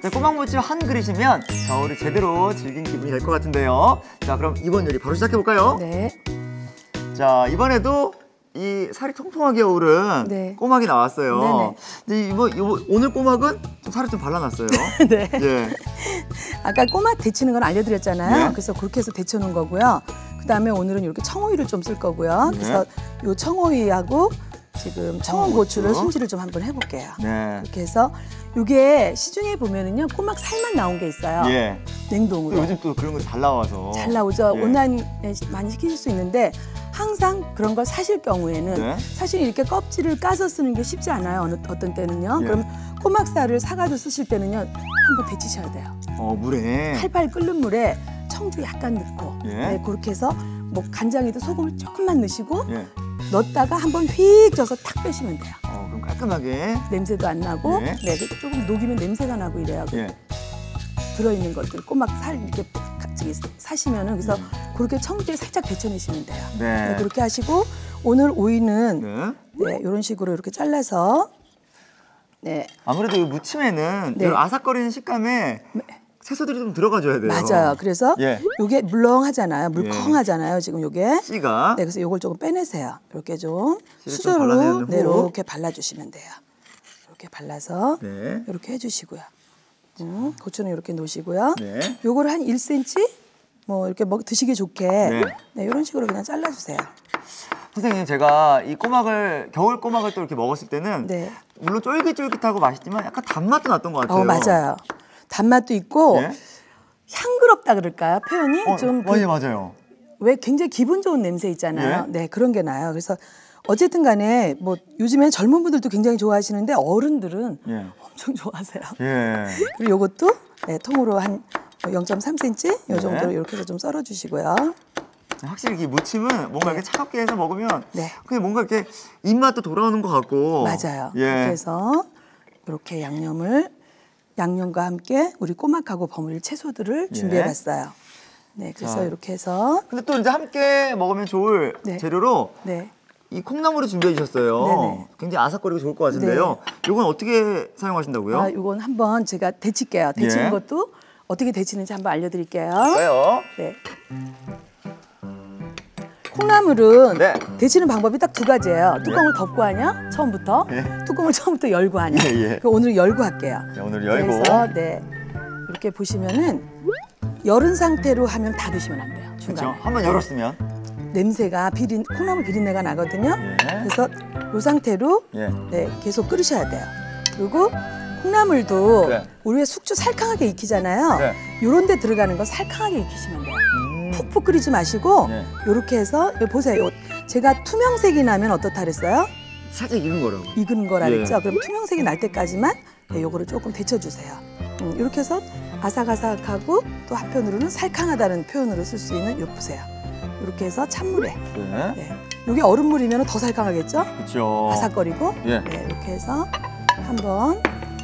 자, 꼬막무침 한 그릇이면 겨울을 제대로 즐긴 기분이 될 것 같은데요. 자, 그럼 이번 요리 바로 시작해볼까요? 네. 자, 이번에도 이 살이 통통하게 오른 네. 꼬막이 나왔어요. 네네. 근데 오늘 꼬막은 좀 살을 좀 발라놨어요. 네. 예. 아까 꼬막 데치는 건 알려드렸잖아요. 네. 그래서 그렇게 해서 데쳐놓은 거고요. 그다음에 오늘은 이렇게 청오이를 좀 쓸 거고요. 네. 그래서 요 청오이하고 지금 청원고추를 청원고추. 손질을 좀 한번 해볼게요. 네. 이렇게 해서 이게 시중에 보면은요 꼬막 살만 나온 게 있어요. 예. 냉동으로. 또 요즘 또 그런 거 잘 나와서. 잘 나오죠. 예. 온라인에 많이 시키실 수 있는데 항상 그런 걸 사실 경우에는 네. 사실 이렇게 껍질을 까서 쓰는 게 쉽지 않아요. 어떤 때는요. 예. 그럼 꼬막살을 사가지고 쓰실 때는요 한번 데치셔야 돼요. 물에. 팔팔 끓는 물에 청주 약간 넣고 예. 네, 그렇게 해서 뭐 간장에도 소금을 조금만 넣으시고 예. 넣었다가 한번 휙 져서 탁 빼시면 돼요. 그럼 깔끔하게. 냄새도 안 나고 예. 네, 조금 녹이면 냄새가 나고 이래요. 예. 들어있는 것들 꼬막 살 이렇게 같이 사시면은 그래서 그렇게 청주에 살짝 데쳐내시면 돼요. 네. 네, 그렇게 하시고 오늘 오이는 네. 네, 이런 식으로 이렇게 잘라서 네. 아무래도 이 무침에는 네. 이런 아삭거리는 식감에 채소들이 좀 들어가줘야 돼요. 맞아요. 그래서 예. 요게 물렁하잖아요. 물컹하잖아요. 지금 요게. 씨가. 네, 그래서 요걸 조금 빼내세요. 이렇게 좀 씨를 좀 수저로 발라낸 네, 후. 이렇게 발라주시면 돼요. 이렇게 발라서 네. 이렇게 해주시고요. 고추는 이렇게 놓으시고요. 네. 요거를 한 1cm 뭐 이렇게 드시기 좋게 네. 네, 이런 식으로 그냥 잘라주세요. 선생님, 제가 이 꼬막을 겨울 꼬막을 또 이렇게 먹었을 때는 네. 물론 쫄깃쫄깃하고 맛있지만 약간 단맛도 났던 것 같아요. 맞아요. 단맛도 있고 예? 향그럽다 그럴까요? 표현이 좀 맞아요. 왜 굉장히 기분 좋은 냄새 있잖아요. 예? 네, 그런 게 나요. 그래서 어쨌든 간에 뭐 요즘에는 젊은 분들도 굉장히 좋아하시는데 어른들은 예. 엄청 좋아하세요. 예. 그리고 요것도 네, 통으로 한 0.3cm 요 네. 정도로 이렇게 해서 좀 썰어 주시고요. 확실히 이 무침은 뭔가 이렇게 차갑게 해서 먹으면 네. 그냥 뭔가 이렇게 입맛도 돌아오는 것 같고. 맞아요. 예. 이렇게 해서 이렇게 양념과 함께 우리 꼬막하고 버무릴 채소들을 예. 준비해 봤어요. 네, 그래서 자. 이렇게 해서 근데 또 이제 함께 먹으면 좋을 네. 재료로 네. 이 콩나물을 준비해 주셨어요. 네네. 굉장히 아삭거리고 좋을 것 같은데요. 이건 어떻게 사용하신다고요? 이건 한번 제가 데칠게요. 데치는 예. 것도 어떻게 데치는지 한번 알려드릴게요. 왜요? 네. 콩나물은 네. 데치는 방법이 딱 두 가지예요. 뚜껑을 덮고 하냐? 처음부터. 예. 뚜껑을 처음부터 열고 하냐? 예, 예. 그럼 오늘 열고 할게요. 네, 오늘 열고. 그래서 네. 이렇게 보시면은 열은 상태로 하면 닫으시면 안 돼요. 그렇죠. 중간에. 한번 열었으면. 냄새가 콩나물 비린내가 나거든요. 예. 그래서 이 상태로 예. 네, 계속 끓이셔야 돼요. 그리고 콩나물도 네. 우리 왜 숙주 살캉하게 익히잖아요. 네. 요런 데 들어가는 거 살캉하게 익히시면 돼요. 푹푹 끓이지 마시고 네. 요렇게 해서 여기 보세요. 제가 투명색이 나면 어떻다 그랬어요? 살짝 익은 거라고. 익은 거라 예. 그랬죠? 그럼 투명색이 날 때까지만 네, 요거를 조금 데쳐주세요. 이렇게 해서 아삭아삭하고 또 한편으로는 살캉하다는 표현으로 쓸 수 있는 요 보세요. 이렇게 해서 찬물에 네. 네. 요게 얼음물이면 더 살캉하겠죠? 그렇죠. 아삭거리고 예. 네, 이렇게 해서 한번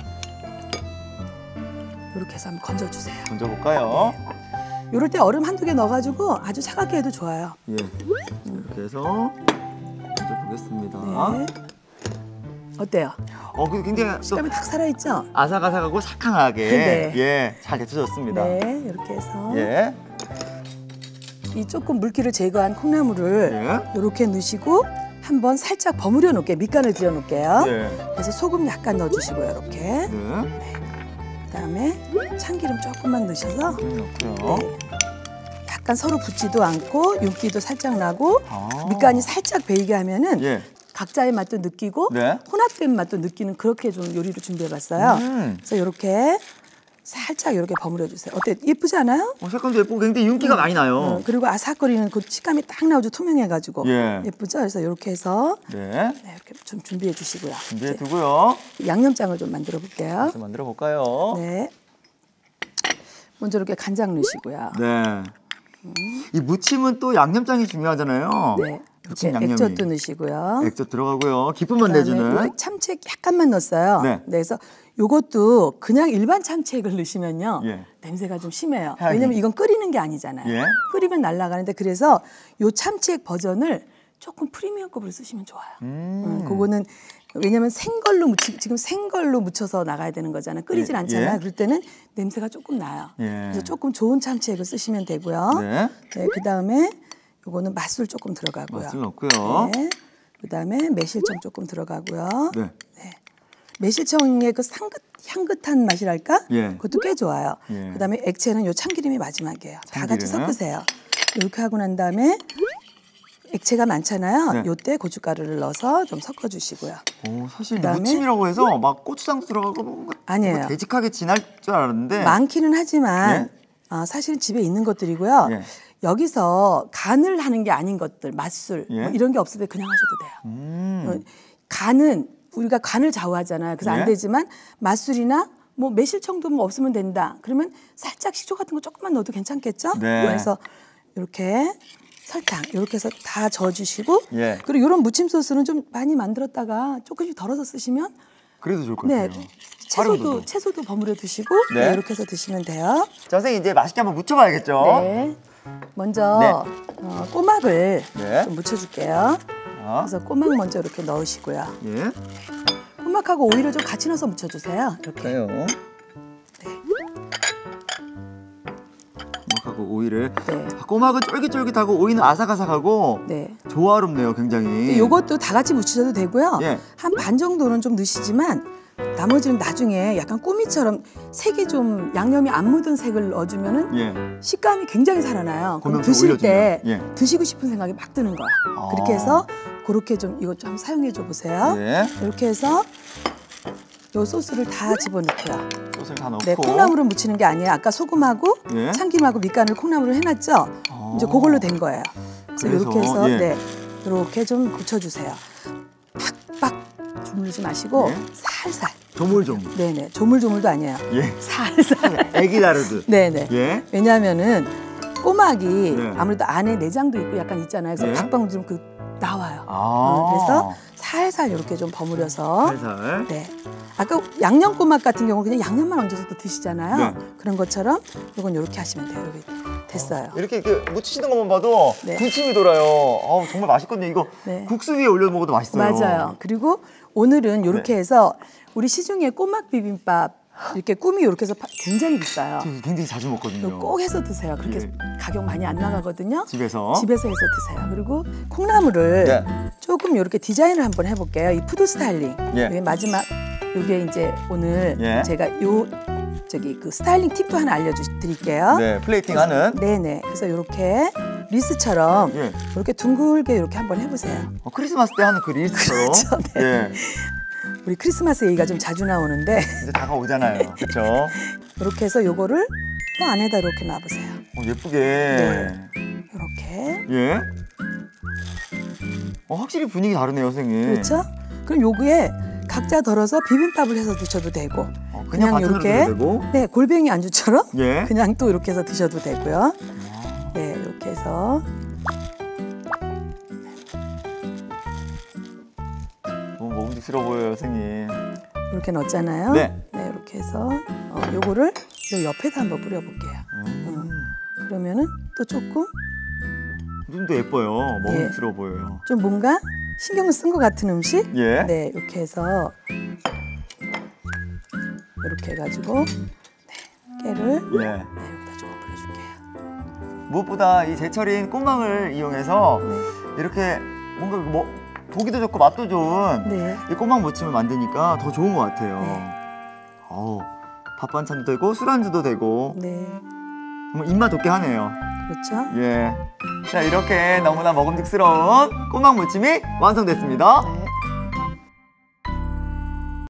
이렇게 해서 한번 건져주세요. 던져볼까요? 이럴 때 얼음 한두 개 넣어가지고 아주 차갑게 해도 좋아요. 예. 이렇게 해서 던져보겠습니다. 네. 어때요? 그 굉장히 또 식감이 탁 살아있죠? 아삭아삭하고 살캉하게 네. 예, 잘 데쳐졌습니다. 네, 이렇게 해서 예. 이 조금 물기를 제거한 콩나물을 예. 이렇게 넣으시고 한번 살짝 버무려 놓을게요. 밑간을 들여 놓을게요. 네. 그래서 소금 약간 넣어주시고요. 이렇게. 네. 그다음에 참기름 조금만 넣으셔서 넣고요. 네. 약간 서로 붙지도 않고 윤기도 살짝 나고 아. 밑간이 살짝 배이게 하면은 예. 각자의 맛도 느끼고 네. 혼합된 맛도 느끼는 그렇게 좀 요리를 준비해봤어요. 그래서 이렇게 살짝 이렇게 버무려 주세요. 어때? 예쁘지 않아요? 색감도 예쁘고 굉장히 윤기가 많이 나요. 그리고 아삭거리는 그 식감이 딱 나오죠. 투명해가지고. 예. 예쁘죠? 그래서 이렇게 해서 네. 네, 이렇게 좀 준비해 주시고요. 준비해 두고요. 이제 양념장을 좀 만들어 볼게요. 좀 만들어 볼까요? 네. 먼저 이렇게 간장 넣으시고요. 네. 이 무침은 또 양념장이 중요하잖아요. 네. 무침 이렇게 양념이. 액젓도 넣으시고요. 액젓 들어가고요. 기쁨만 그다음에 내주는. 요거 참치액 약간만 넣었어요. 네. 그래서 요것도 그냥 일반 참치액을 넣으시면요. 예. 냄새가 좀 심해요. 향이. 왜냐면 이건 끓이는 게 아니잖아요. 예. 끓이면 날아가는데 그래서 요 참치액 버전을 조금 프리미엄급으로 쓰시면 좋아요. 그거는 왜냐면 생걸로 지금 생걸로 무쳐서 나가야 되는 거잖아요. 끓이진 않잖아요. 그럴 때는 냄새가 조금 나요. 그래서 조금 좋은 참치액을 쓰시면 되고요. 네, 그다음에 요거는 맛술 조금 들어가고요. 맛술 넣고요. 네. 그다음에 매실청 조금 들어가고요. 네. 네. 매실청의 그 향긋한 맛이랄까? 예. 그것도 꽤 좋아요. 예. 그다음에 액체는 요 참기름이 마지막이에요. 다 같이 참기름. 섞으세요. 이렇게 하고 난 다음에 액체가 많잖아요. 네. 요때 고춧가루를 넣어서 좀 섞어주시고요. 사실 그다음에 무침이라고 해서 막 고추장도 들어가고 뭔가 아니에요. 되직하게 진할 줄 알았는데 많기는 하지만 사실은 집에 있는 것들이고요. 예. 여기서 간을 하는 게 아닌 것들, 맛술 예. 뭐 이런 게 없을 때 그냥 하셔도 돼요. 간은 우리가 간을 좌우하잖아요. 그래서 예. 안 되지만 맛술이나 뭐 매실청도 뭐 없으면 된다. 그러면 살짝 식초 같은 거 조금만 넣어도 괜찮겠죠? 네. 그래서 이렇게 설탕 이렇게 해서 다 저어주시고 예. 그리고 이런 무침 소스는 좀 많이 만들었다가 조금씩 덜어서 쓰시면 그래도 좋을 것 네 같아요. 채소도 버무려 두시고 네. 네, 이렇게 해서 드시면 돼요. 자, 선생님 이제 맛있게 한번 무쳐봐야겠죠? 네. 먼저 꼬막을 네. 좀 묻혀줄게요. 그래서 꼬막 먼저 이렇게 넣으시고요. 예. 꼬막하고 오이를 좀 같이 넣어서 묻혀주세요. 이렇게. 그래요. 꼬막하고 오이를. 네. 꼬막은 쫄깃쫄깃하고 오이는 아삭아삭하고 네. 조화롭네요, 굉장히. 요것도 다 같이 묻히셔도 되고요. 예. 한 반 정도는 좀 넣으시지만 나머지는 나중에 약간 꾸미처럼 색이 좀 양념이 안 묻은 색을 넣어주면은 예. 식감이 굉장히 살아나요. 그럼 고명도 드실 때 올려주면. 예. 드시고 싶은 생각이 막 드는 거야. 아. 그렇게 해서 그렇게 좀 이것 좀 한번 사용해 줘 보세요. 네. 이렇게 해서 요 소스를 다 집어넣고요. 소스를 다 넣고. 네, 콩나물을 묻히는 게 아니에요. 아까 소금하고 예. 참기름하고 밑간을 콩나물로 해놨죠. 이제 그걸로 된 거예요. 그래서 이렇게 해서 예. 네, 이렇게 좀 굳혀주세요. 팍팍 주물르지 마시고 예. 살살. 조물조물. 네네, 조물조물도 아니에요. 예. 살살. 애기 다루듯. 네네. 예. 왜냐하면은 꼬막이 네. 아무래도 안에 내장도 있고 약간 있잖아요. 그래서 예. 박방울 좀 나와요. 아. 그래서 살살 이렇게 좀 버무려서. 살살. 네. 아까 양념 꼬막 같은 경우는 그냥 양념만 얹어서 또 드시잖아요. 네. 그런 것처럼 이건 이렇게 하시면 돼요. 여기 됐어요. 이렇게 묻히시는 것만 봐도 네. 군침이 돌아요. 정말 맛있거든요. 이거 네. 국수 위에 올려 먹어도 맛있어요. 맞아요. 그리고 오늘은 이렇게 네. 해서 우리 시중에 꼬막 비빔밥 이렇게 꿈이 이렇게 해서 굉장히 비싸요. 저 굉장히 자주 먹거든요. 이거 꼭 해서 드세요. 그렇게 예. 가격 많이 안 나가거든요. 집에서. 집에서 해서 드세요. 그리고 콩나물을 네. 조금 이렇게 디자인을 한번 해볼게요. 이 푸드 스타일링. 예. 이게 마지막 이게 이제 오늘 예. 제가 그 스타일링 팁도 하나 알려드릴게요. 네, 플레이팅하는. 네네. 그래서 이렇게 리스처럼 예. 이렇게 둥글게 이렇게 한번 해보세요. 크리스마스 때 하는 그 릴스처럼. 그렇죠, 네. 예. 우리 크리스마스 얘기가 좀 자주 나오는데 이제 다가오잖아요. 그렇죠? 이렇게 해서 요거를 또 안에다 이렇게 놔보세요. 예쁘게. 네. 이렇게. 예. 확실히 분위기 다르네요, 선생님. 그렇죠? 그럼 요거에 각자 덜어서 비빔밥을 해서 드셔도 되고 그냥 반찬으로 이렇게 드셔도 되고. 네 골뱅이 안주처럼 예. 그냥 또 이렇게 해서 드셔도 되고요. 네 이렇게 해서 너무 먹음직스러워 보여요, 선생님. 이렇게 넣었잖아요. 네. 네 이렇게 해서 요거를 요 옆에다 한번 뿌려볼게요. 그러면은 또 조금 좀 더 예뻐요. 먹음직스러워 보여요. 좀 뭔가 신경을 쓴 것 같은 음식. 예. 네 이렇게 해서 이렇게 해가지고 네, 깨를 예. 네, 여기다 조금 뿌려줄게요. 무엇보다 이 제철인 꼬막을 이용해서 네. 이렇게 뭔가 보기도 좋고 맛도 좋은 네. 이 꼬막 무침을 만드니까 더 좋은 것 같아요. 네. 밥 반찬도 되고 술안주도 되고 네. 정말 입맛 돋게 하네요. 그렇죠. 예. 자, 이렇게 너무나 먹음직스러운 꼬막 무침이 완성됐습니다. 네.